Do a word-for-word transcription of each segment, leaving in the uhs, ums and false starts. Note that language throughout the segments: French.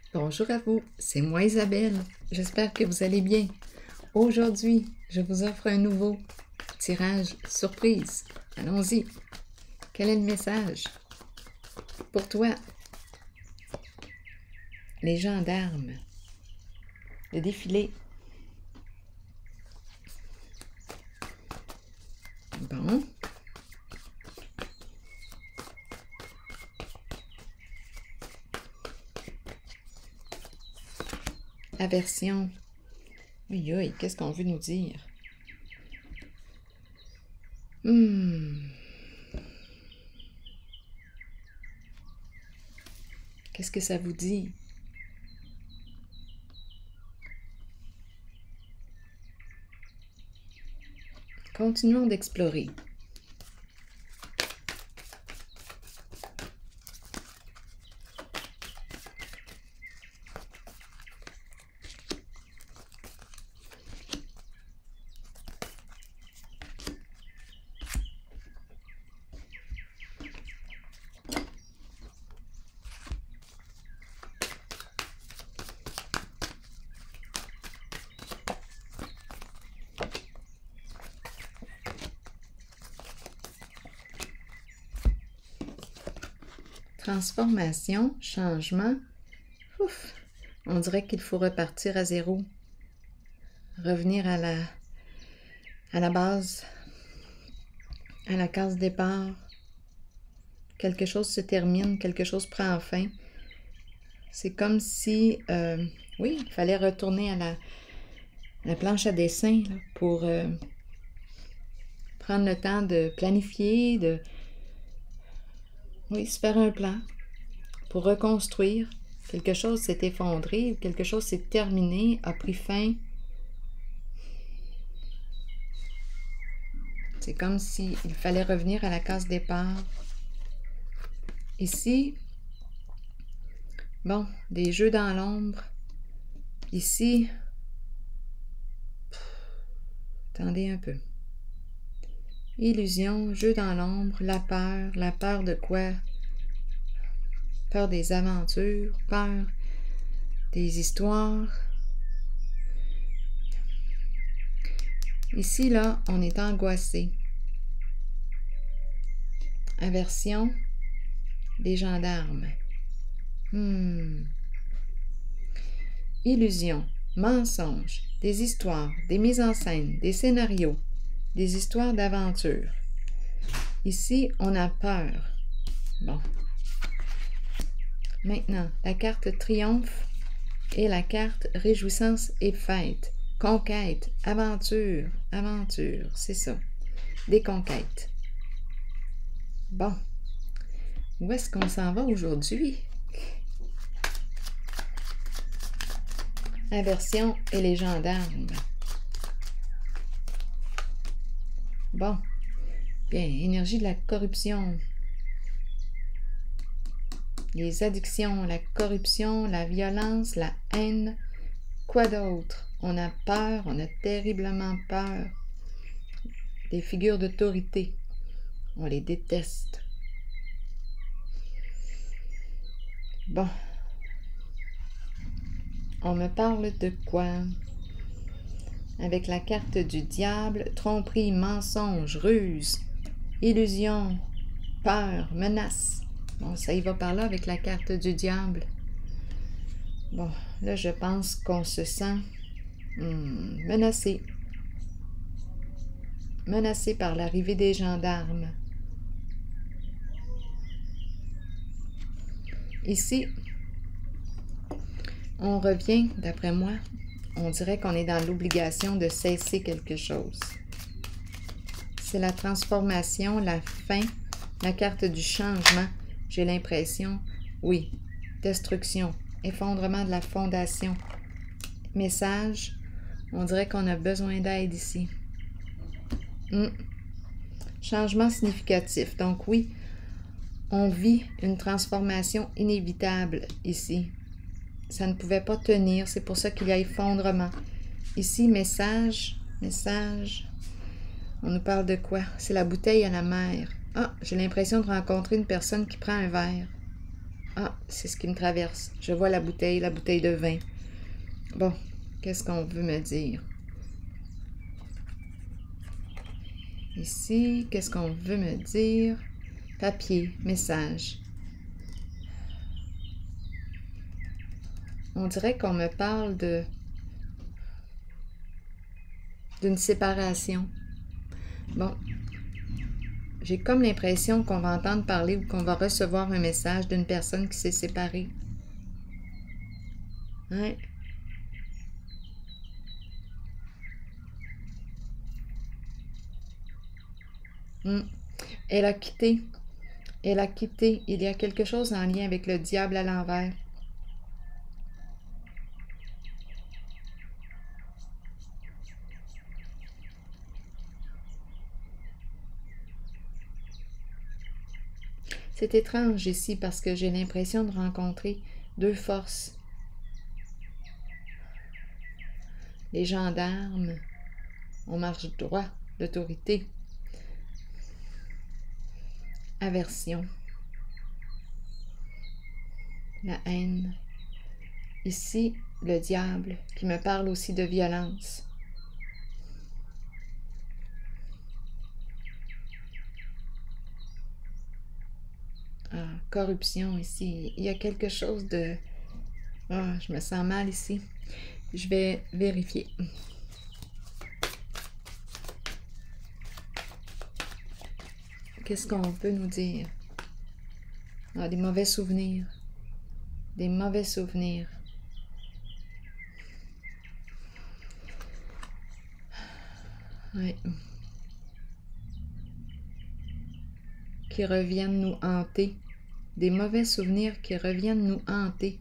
Bonjour à vous, c'est moi Isabelle. J'espère que vous allez bien. Aujourd'hui, je vous offre un nouveau tirage surprise. Allons-y. Quel est le message? Pour toi, les gendarmes, le défilé. Bon. Aversion. Oui, oui, qu'est-ce qu'on veut nous dire? Hmm. Qu'est-ce que ça vous dit? Continuons d'explorer. Transformation, changement. Ouf, on dirait qu'il faut repartir à zéro. Revenir à la, à la base, à la case départ. Quelque chose se termine, quelque chose prend fin. C'est comme si, euh, oui, il fallait retourner à la, à la planche à dessin là, pour euh, prendre le temps de planifier, de oui, se faire un plan pour reconstruire. Quelque chose s'est effondré, quelque chose s'est terminé, a pris fin. C'est comme s'il fallait revenir à la case départ. Ici, bon, des jeux dans l'ombre. Ici, attendez un peu. Illusion, jeu dans l'ombre, la peur. La peur de quoi? Peur des aventures, peur des histoires. Ici, là, on est angoissé. Aversion, les gendarmes. Hmm. Illusion, mensonge, des histoires, des mises en scène, des scénarios, des histoires d'aventure. Ici, on a peur. Bon. Maintenant, la carte triomphe et la carte réjouissance et fête. Conquête, aventure, aventure, c'est ça. Des conquêtes. Bon. Où est-ce qu'on s'en va aujourd'hui? Aversion et les gendarmes. Bon. Bien, énergie de la corruption. Les addictions, la corruption, la violence, la haine. Quoi d'autre? On a peur, on a terriblement peur. Des figures d'autorité. On les déteste. Bon. On me parle de quoi? Avec la carte du diable, tromperie, mensonge, ruse, illusion, peur, menace. Bon, ça y va par là avec la carte du diable. Bon, là, je pense qu'on se sent hmm, menacé. Menacé par l'arrivée des gendarmes. Ici, on revient, d'après moi, on dirait qu'on est dans l'obligation de cesser quelque chose. C'est la transformation, la fin, la carte du changement. J'ai l'impression, oui, destruction, effondrement de la fondation. Message, on dirait qu'on a besoin d'aide ici. Hum. Changement significatif. Donc oui, on vit une transformation inévitable ici. Ça ne pouvait pas tenir, c'est pour ça qu'il y a effondrement. Ici, message, message, on nous parle de quoi? C'est la bouteille à la mer. Ah, j'ai l'impression de rencontrer une personne qui prend un verre. Ah, c'est ce qui me traverse. Je vois la bouteille, la bouteille de vin. Bon, qu'est-ce qu'on veut me dire? Ici, qu'est-ce qu'on veut me dire? Papier, message. On dirait qu'on me parle de d'une séparation. Bon, j'ai comme l'impression qu'on va entendre parler ou qu'on va recevoir un message d'une personne qui s'est séparée. Ouais. Mm. Elle a quitté. Elle a quitté. Il y a quelque chose en lien avec le diable à l'envers. C'est étrange ici parce que j'ai l'impression de rencontrer deux forces. Les gendarmes, on marche droit, l'autorité. Aversion. La haine. Ici, le diable qui me parle aussi de violence. Ah, corruption ici. Il y a quelque chose de... Ah, je me sens mal ici. Je vais vérifier. Qu'est-ce qu'on peut nous dire? Ah, des mauvais souvenirs. Des mauvais souvenirs. Oui. Qui reviennent nous hanter. Des mauvais souvenirs qui reviennent nous hanter.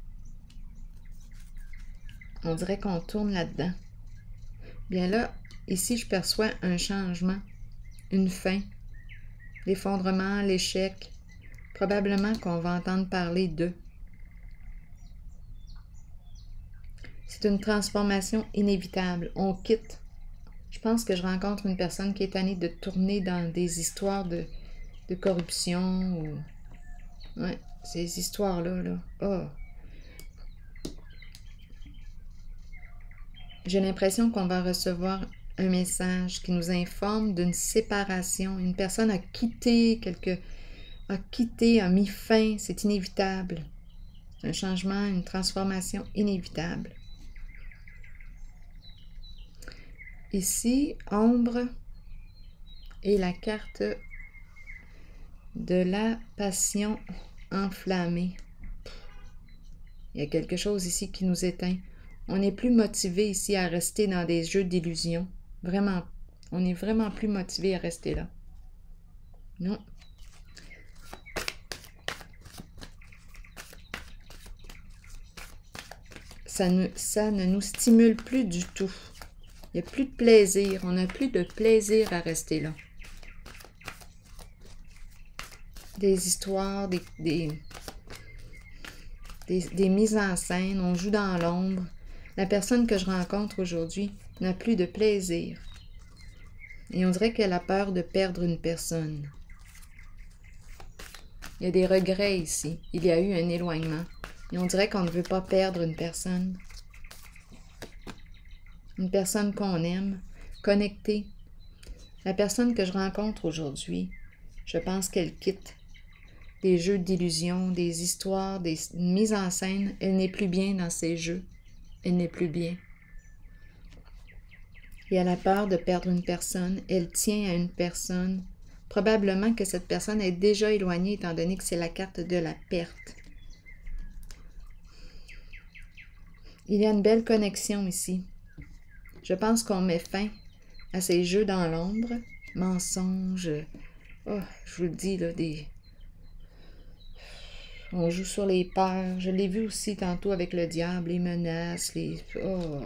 On dirait qu'on tourne là-dedans. Bien là, ici, je perçois un changement, une fin, l'effondrement, l'échec. Probablement qu'on va entendre parler d'eux. C'est une transformation inévitable. On quitte. Je pense que je rencontre une personne qui est tannée de tourner dans des histoires de, de corruption ou... Ouais, ces histoires-là, là. Oh! J'ai l'impression qu'on va recevoir un message qui nous informe d'une séparation. Une personne a quitté quelque... a quitté, a mis fin. C'est inévitable. C'est un changement, une transformation inévitable. Ici, ombre et la carte de la passion enflammée. Il y a quelque chose ici qui nous éteint. On n'est plus motivé ici à rester dans des jeux d'illusion. Vraiment, on n'est vraiment plus motivé à rester là. Non. Ça ne, ça ne nous stimule plus du tout. Il n'y a plus de plaisir. On n'a plus de plaisir à rester là. Des histoires, des, des, des, des mises en scène. On joue dans l'ombre. La personne que je rencontre aujourd'hui n'a plus de plaisir. Et on dirait qu'elle a peur de perdre une personne. Il y a des regrets ici. Il y a eu un éloignement. Et on dirait qu'on ne veut pas perdre une personne. Une personne qu'on aime, connectée. La personne que je rencontre aujourd'hui, je pense qu'elle quitte des jeux d'illusion, des histoires, des mises en scène. Elle n'est plus bien dans ces jeux. Elle n'est plus bien. Et elle a peur de perdre une personne. Elle tient à une personne. Probablement que cette personne est déjà éloignée étant donné que c'est la carte de la perte. Il y a une belle connexion ici. Je pense qu'on met fin à ces jeux dans l'ombre, mensonges. Oh, je vous le dis, là, des... On joue sur les peurs. Je l'ai vu aussi tantôt avec le diable, les menaces, les... Oh!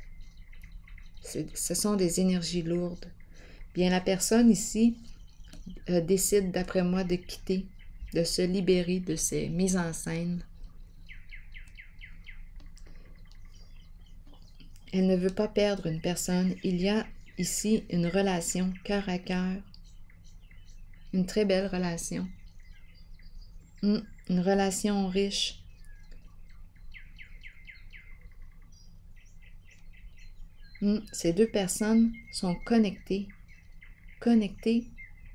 Ce sont des énergies lourdes. Bien, la personne ici euh, décide, d'après moi, de quitter, de se libérer de ces mises en scène. Elle ne veut pas perdre une personne. Il y a ici une relation cœur à cœur. Une très belle relation. Mm. une relation riche. Hmm, ces deux personnes sont connectées. Connectées.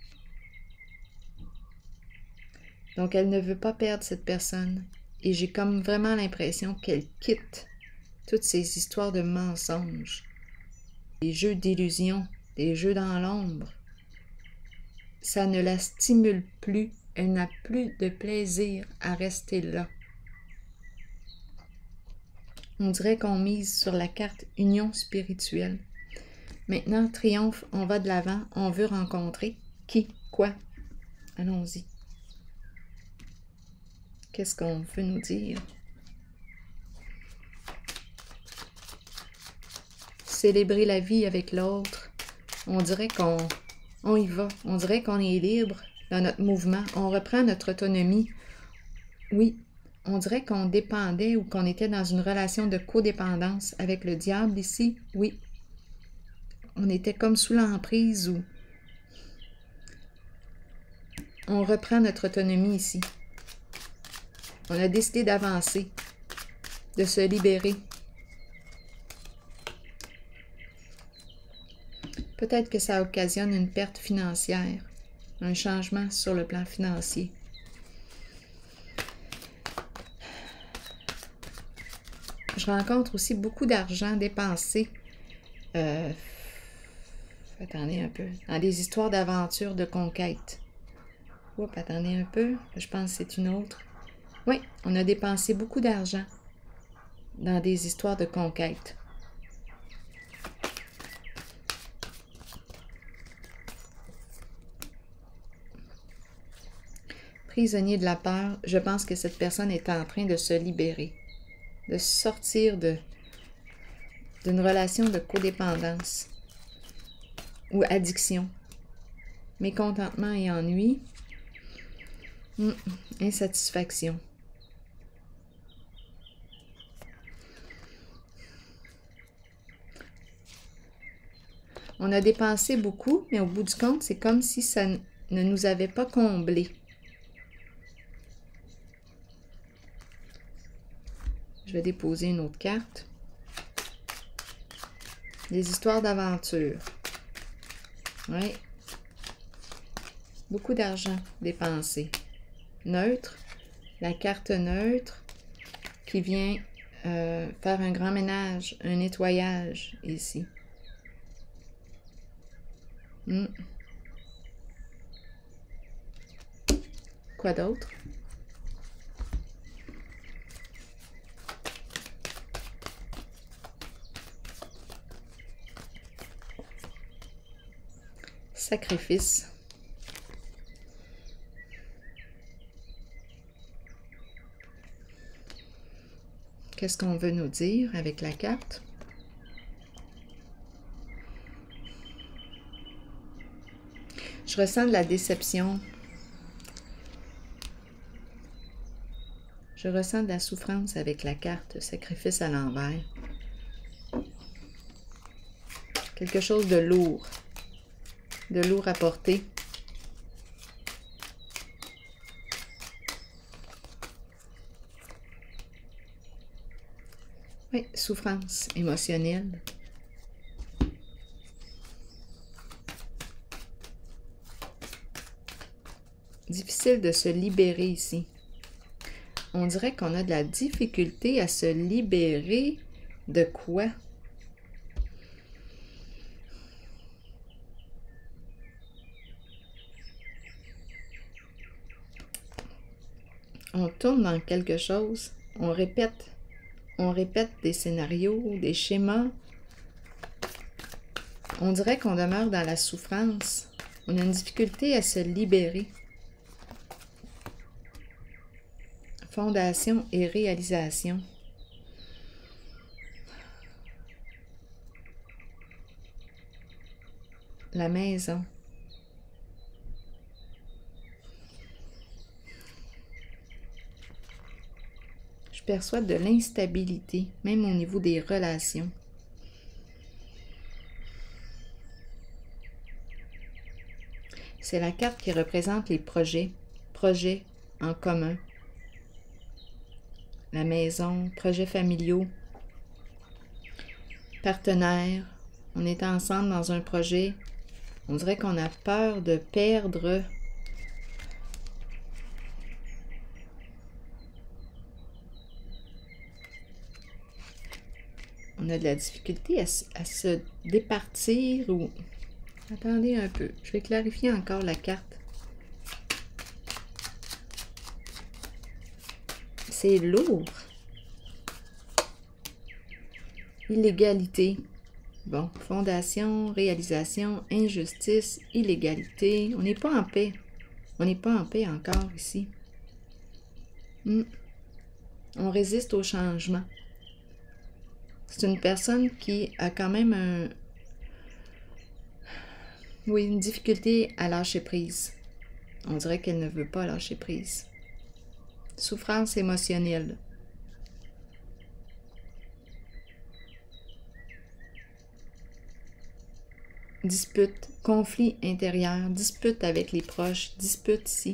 Donc, elle ne veut pas perdre cette personne. Et j'ai comme vraiment l'impression qu'elle quitte toutes ces histoires de mensonges, des jeux d'illusion, des jeux dans l'ombre. Ça ne la stimule plus. Elle n'a plus de plaisir à rester là. On dirait qu'on mise sur la carte union spirituelle. Maintenant, triomphe, on va de l'avant, on veut rencontrer qui, quoi. Allons-y. Qu'est-ce qu'on veut nous dire? Célébrer la vie avec l'autre. On dirait qu'on on y va. On dirait qu'on est libre dans notre mouvement. On reprend notre autonomie. Oui, on dirait qu'on dépendait ou qu'on était dans une relation de codépendance avec le diable ici. Oui. On était comme sous l'emprise ou on reprend notre autonomie ici. On a décidé d'avancer, de se libérer. Peut-être que ça occasionne une perte financière, un changement sur le plan financier. Je rencontre aussi beaucoup d'argent dépensé, euh, attendez un peu, dans des histoires d'aventure, de conquête. Oups, attendez un peu, je pense que c'est une autre. Oui, on a dépensé beaucoup d'argent dans des histoires de conquête. Prisonnier de la peur, je pense que cette personne est en train de se libérer, de sortir de d'une relation de codépendance ou addiction, mécontentement et ennui, hum, insatisfaction. On a dépensé beaucoup, mais au bout du compte, c'est comme si ça ne nous avait pas comblés. Je vais déposer une autre carte. Des histoires d'aventure. Oui. Beaucoup d'argent dépensé. Neutre. La carte neutre qui vient euh, faire un grand ménage, un nettoyage ici. Hmm. Quoi d'autre? Sacrifice. Qu'est-ce qu'on veut nous dire avec la carte? Je ressens de la déception. Je ressens de la souffrance avec la carte sacrifice à l'envers. Quelque chose de lourd. De lourd à porter. Oui, souffrance émotionnelle. Difficile de se libérer ici. On dirait qu'on a de la difficulté à se libérer de quoi? On tourne dans quelque chose, on répète, on répète des scénarios, des schémas. On dirait qu'on demeure dans la souffrance. On a une difficulté à se libérer. Fondation et réalisation. La maison. Je perçois de l'instabilité, même au niveau des relations. C'est la carte qui représente les projets, projets en commun, la maison, projets familiaux, partenaires. On est ensemble dans un projet. On dirait qu'on a peur de perdre. On a de la difficulté à, à se départir ou... Attendez un peu. Je vais clarifier encore la carte. C'est lourd. Illégalité. Bon, fondation, réalisation, injustice, illégalité. On n'est pas en paix. On n'est pas en paix encore ici. Hmm. On résiste au changement. C'est une personne qui a quand même un... Oui, une difficulté à lâcher prise. On dirait qu'elle ne veut pas lâcher prise. Souffrance émotionnelle. Dispute, conflit intérieur, dispute avec les proches, dispute ici.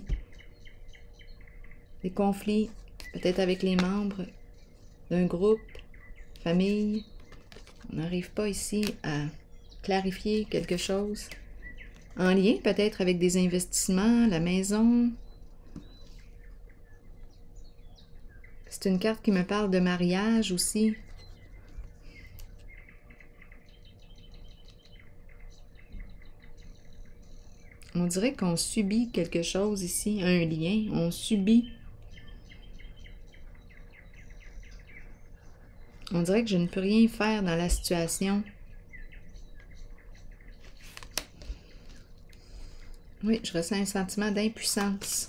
Des conflits, peut-être avec les membres d'un groupe, famille. On n'arrive pas ici à clarifier quelque chose. En lien peut-être avec des investissements, la maison. C'est une carte qui me parle de mariage aussi. On dirait qu'on subit quelque chose ici, un lien. On subit. On dirait que je ne peux rien faire dans la situation. Oui, je ressens un sentiment d'impuissance.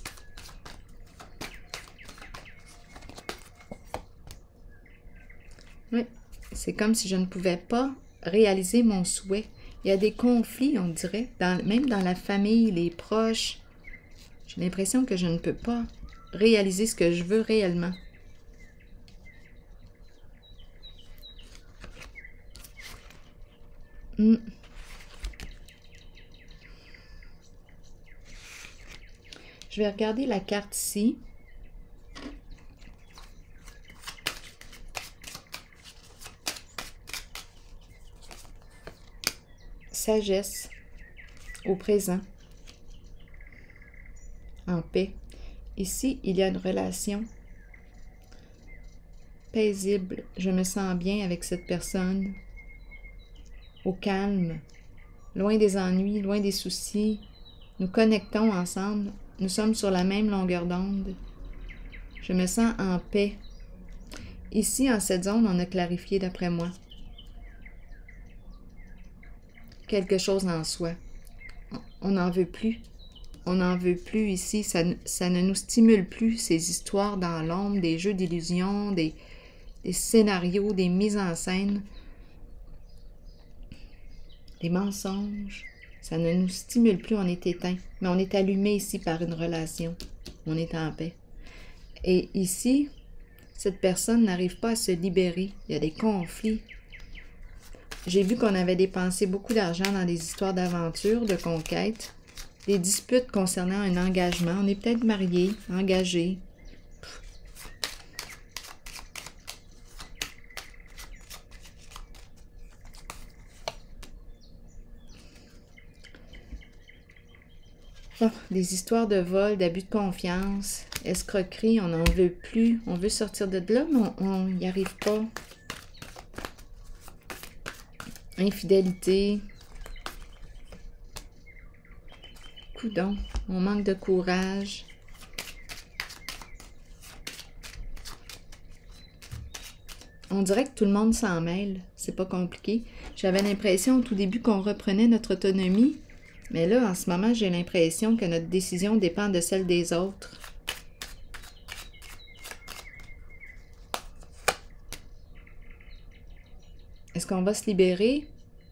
Oui, c'est comme si je ne pouvais pas réaliser mon souhait. Il y a des conflits, on dirait, dans, même dans la famille, les proches. J'ai l'impression que je ne peux pas réaliser ce que je veux réellement. Hmm. Je vais regarder la carte ici. Sagesse au présent. En paix. Ici, il y a une relation paisible. Je me sens bien avec cette personne. Au calme. Loin des ennuis, loin des soucis. Nous connectons ensemble. Nous sommes sur la même longueur d'onde. Je me sens en paix. Ici, en cette zone, on a clarifié d'après moi. Quelque chose en soi. On n'en veut plus. On n'en veut plus ici. Ça, ça ne nous stimule plus, ces histoires dans l'ombre, des jeux d'illusion, des, des scénarios, des mises en scène, des mensonges. Ça ne nous stimule plus, on est éteint. Mais on est allumé ici par une relation. On est en paix. Et ici, cette personne n'arrive pas à se libérer. Il y a des conflits. J'ai vu qu'on avait dépensé beaucoup d'argent dans des histoires d'aventure, de conquête, des disputes concernant un engagement. On est peut-être mariés, engagés. Oh, des histoires de vol, d'abus de confiance, escroquerie, on n'en veut plus. On veut sortir de là, mais on n'y arrive pas. Infidélité. Coudon, on manque de courage. On dirait que tout le monde s'en mêle. C'est pas compliqué. J'avais l'impression au tout début qu'on reprenait notre autonomie. Mais là, en ce moment, j'ai l'impression que notre décision dépend de celle des autres. Est-ce qu'on va se libérer?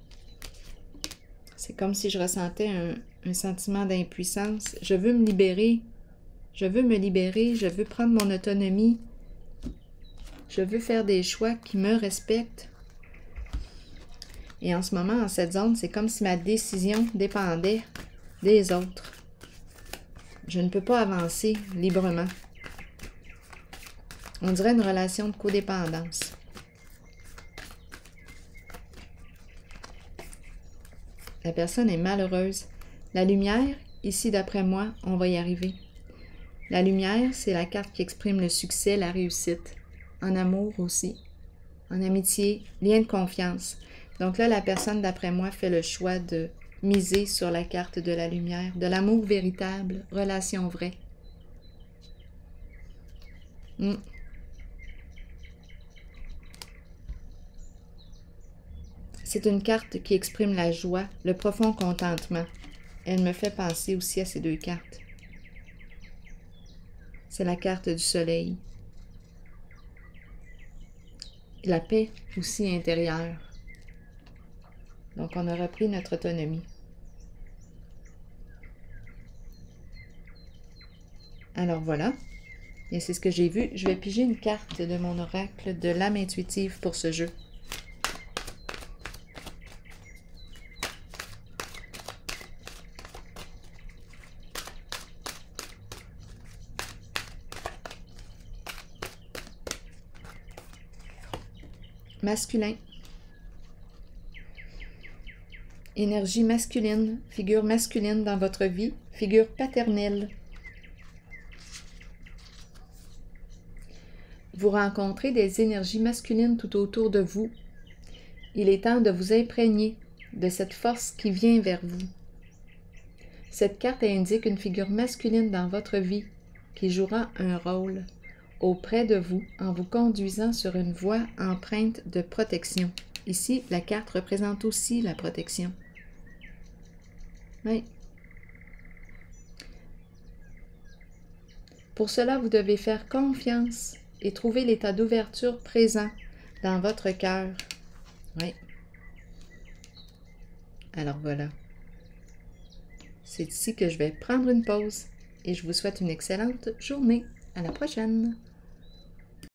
C'est comme si je ressentais un, un sentiment d'impuissance. Je veux me libérer. Je veux me libérer. Je veux prendre mon autonomie. Je veux faire des choix qui me respectent. Et en ce moment, en cette zone, c'est comme si ma décision dépendait des autres. Je ne peux pas avancer librement. On dirait une relation de codépendance. La personne est malheureuse. La lumière, ici d'après moi, on va y arriver. La lumière, c'est la carte qui exprime le succès, la réussite. En amour aussi. En amitié, lien de confiance. Donc là, la personne d'après moi fait le choix de miser sur la carte de la lumière, de l'amour véritable, relation vraie. Mm. C'est une carte qui exprime la joie, le profond contentement. Elle me fait penser aussi à ces deux cartes. C'est la carte du soleil. Et la paix aussi intérieure. Donc, on a repris notre autonomie. Alors voilà. Et c'est ce que j'ai vu. Je vais piger une carte de mon oracle de l'âme intuitive pour ce jeu. Masculin. Énergie masculine, figure masculine dans votre vie, figure paternelle. Vous rencontrez des énergies masculines tout autour de vous. Il est temps de vous imprégner de cette force qui vient vers vous. Cette carte indique une figure masculine dans votre vie qui jouera un rôle auprès de vous en vous conduisant sur une voie empreinte de protection. Ici, la carte représente aussi la protection. Oui. Pour cela, vous devez faire confiance et trouver l'état d'ouverture présent dans votre cœur. Oui. Alors voilà. C'est ici que je vais prendre une pause et je vous souhaite une excellente journée. À la prochaine!